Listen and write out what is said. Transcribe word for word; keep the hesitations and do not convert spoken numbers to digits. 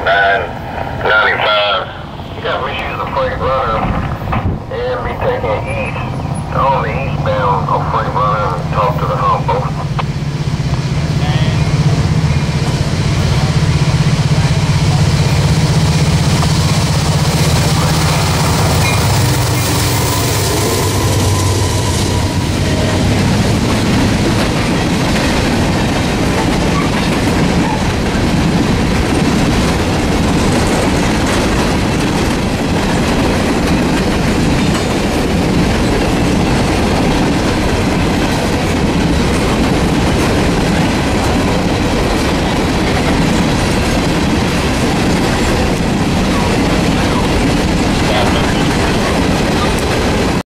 nine ninety-five. You got me use a freight runner and be taking it east on the eastbound of freight runner and talk to the hump.